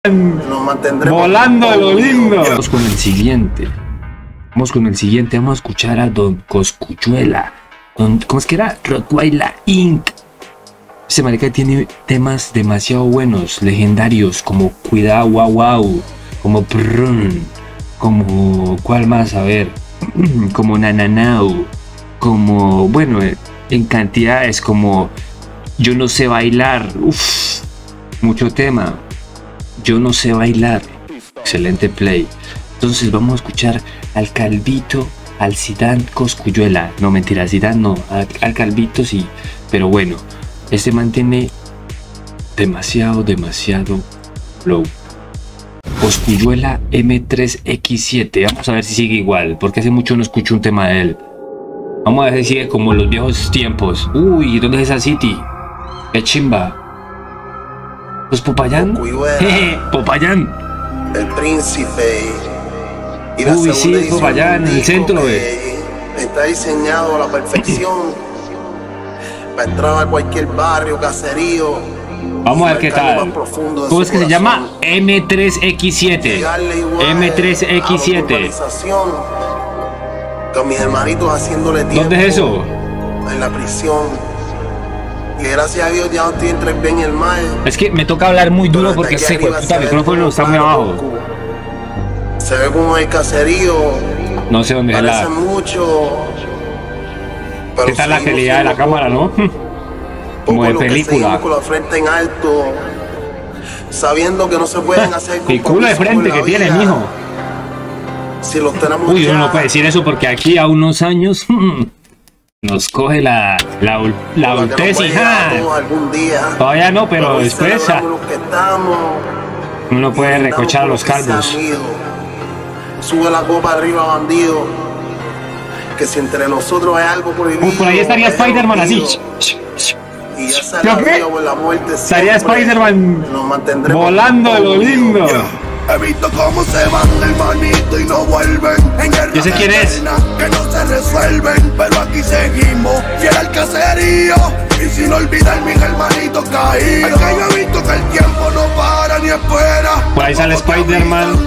Nos mantendremos volando de lo lindo. Vamos con el siguiente. Vamos a escuchar a Don Cosculluela. ¿Cómo es que era? Rottweiler Inc. Ese marica tiene temas demasiado buenos, legendarios, como Cuidado Wow Wow, como Prrrn, como ¿cuál más? A ver, como Nananau, como, bueno, en cantidades, como Yo no sé bailar, uff, mucho tema. Yo no sé bailar, excelente play. Entonces vamos a escuchar al Calvito, al Zidane Cosculluela. No, mentira, Zidane no, al Calvito sí, pero bueno, este mantiene demasiado flow. Cosculluela M3X7, vamos a ver si sigue igual, porque hace mucho no escucho un tema de él. Vamos a ver si sigue como los viejos tiempos. Uy, ¿dónde es esa City? ¡Qué chimba! ¿Los Popayán? Jeje, Popayán. El príncipe. Uy, sí, Popayán, en el centro, está diseñado a la perfección para entrar a cualquier barrio, caserío. Vamos a ver qué tal. ¿Cómo es que se llama? M3X7. M3X7. Con mis hermanitos haciéndole tiempo. ¿Dónde es eso? En la prisión. Y gracias a Dios ya no estoy entre el bien y el mal. Es que me toca hablar muy duro porque ese micrófono está muy abajo. Se ve como el caserío. No sé dónde es la. Mucho. ¿Qué tal la calidad de la cámara, no? Como de película. Con la frente en alto. Sabiendo que no se pueden hacer. Y culo de frente que tiene, mijo. Si los tenemos. Uy, uno no puede decir eso porque aquí a unos años nos coge la adultez, hija. Todavía no, pero después uno puede recochar a los calvos. Sube la copa arriba, bandido. Que si entre nosotros hay algo prohibido. Por ahí estaría Spider-Man así. Y ya sea la muerte. Estaría Spider-Man volando de lo lindo. He visto cómo se van del manito y no vuelven. En guerra yo sé quién es. Que no se resuelven, pero aquí seguimos. Fiel al caserío. Y sin olvidar mis hermanitos caídos. Es que yo he visto que el tiempo no para ni espera. Por ahí sale Spider-Man.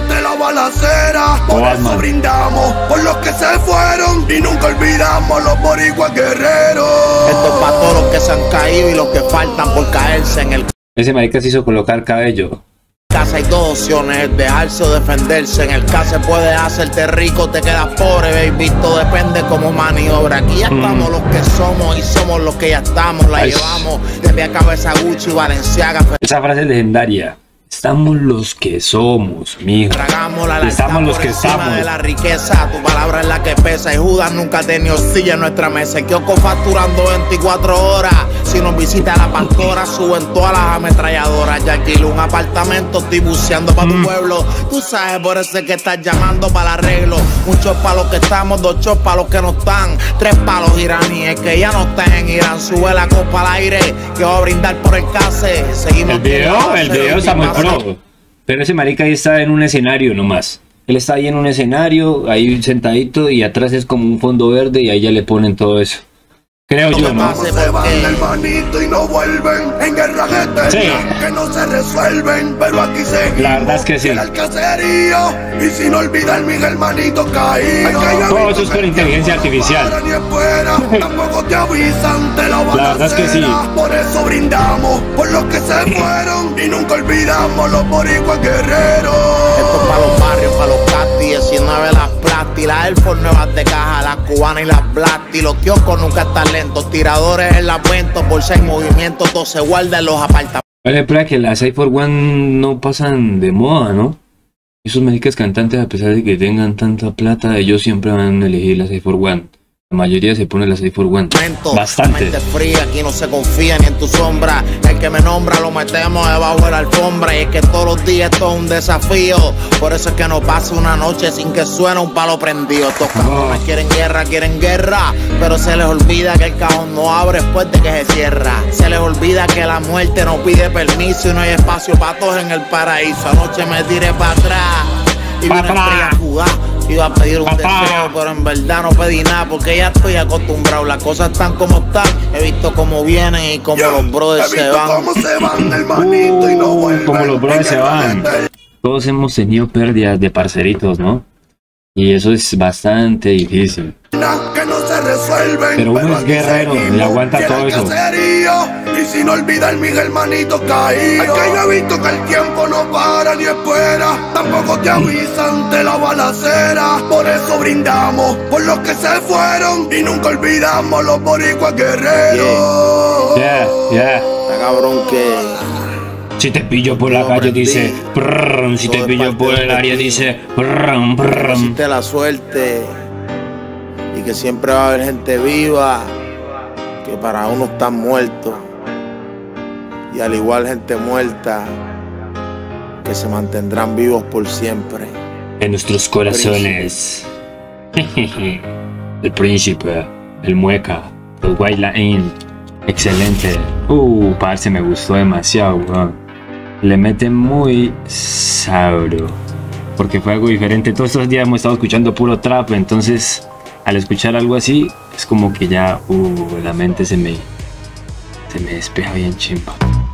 Por eso brindamos por los que se fueron. Y nunca olvidamos los boricuas guerreros. Esto es para todos los que se han caído y los que faltan por caerse en el. Ese marica se hizo colocar cabello. Hay dos opciones, dejarse o defenderse. En el caso puedes hacerte rico, te quedas pobre, baby. Todo depende como maniobra. Aquí ya estamos los que somos y somos los que ya estamos. La llevamos desde a cabeza Gucci, Balenciaga. Esa frase es legendaria. Estamos los que somos, mijo. Estamos los que estamos. De la riqueza, tu palabra es la que pesa. Y Judas nunca ha tenido silla en nuestra mesa. Kiosco facturando 24 horas. Si nos visita la pastora, suben todas las ametralladoras. Ya alquilo un apartamento, estoy buceando para tu pueblo. Tú sabes, por eso es que estás llamando para el arreglo. Un shot para los que estamos, 2 shots para los que no están. 3 para los iraníes que ya no están en Irán. Sube la copa al aire, que va a brindar por el case. Seguimos. El video está muy pro. Pero ese marica ahí está en un escenario nomás. Él está ahí en un escenario, ahí sentadito, y atrás es como un fondo verde y ahí ya le ponen todo eso. Creo yo, ¿no? Se van del manito y no vuelven. En guerra eterna que no se resuelven, pero aquí seguimos. La verdad es que sí. El caserío y sin olvidar mis hermanitos caídos. Todo eso es por inteligencia artificial. Tampoco te avisan, te lo van la verdad es que sí. Por eso brindamos por los que se fueron y nunca olvidamos los boricuas guerreros. Esto es para los barrios, para los cati, 19 las plasti, las Air Force nuevas de caja, las cubanas y las blasti. Los kioscos nunca están lentos, tiradores en las ventas, por 6 movimientos, todo se guarda en los apartamentos. Vale, pero que las i4one no pasan de moda, ¿no? Esos médicos cantantes, a pesar de que tengan tanta plata, ellos siempre van a elegir las i4one. La mayoría se pone las i4one. Bastante. Fría, aquí no se confía ni en tu sombra. El que me nombra lo metemos debajo de la alfombra. Y es que todos los días esto es un desafío. Por eso es que no pasa una noche sin que suene un palo prendido. Estos cabrones quieren guerra. Pero se les olvida que el cajón no abre después de que se cierra. Se les olvida que la muerte no pide permiso y no hay espacio para todos en el paraíso. Anoche me tiré para atrás y vi una estrella fugaz. Iba a pedir un deseo, pero en verdad no pedí nada porque ya estoy acostumbrado. Las cosas están como están. He visto cómo vienen y cómo los brothers se van. Cómo se van, hermanito, y no vuelven. Como los brothers se van. Todos hemos tenido pérdidas de parceritos, ¿no? Y eso es bastante difícil. Que no se resuelven, pero uno es guerrero y aguanta todo eso. Y sin olvidar mis hermanitos caídos. Es que yo he visto que el tiempo no para ni espera. Tampoco te avisan de la balacera. Por eso brindamos por los que se fueron. Y nunca olvidamos los boricuas guerreros. Está cabrón que... Si te pillo por la calle dice prrrm, si te pillo por el área dice prrrm, prrrm. Hiciste la suerte y que siempre va a haber gente viva que para uno están muertos, y al igual gente muerta que se mantendrán vivos por siempre en nuestros corazones. El príncipe, el mueca, el Guaylaín. Excelente. Parce, me gustó demasiado, weón. Le mete muy sabro, porque fue algo diferente. Todos estos días hemos estado escuchando puro trap, entonces al escuchar algo así es como que ya la mente se me despeja bien chimba.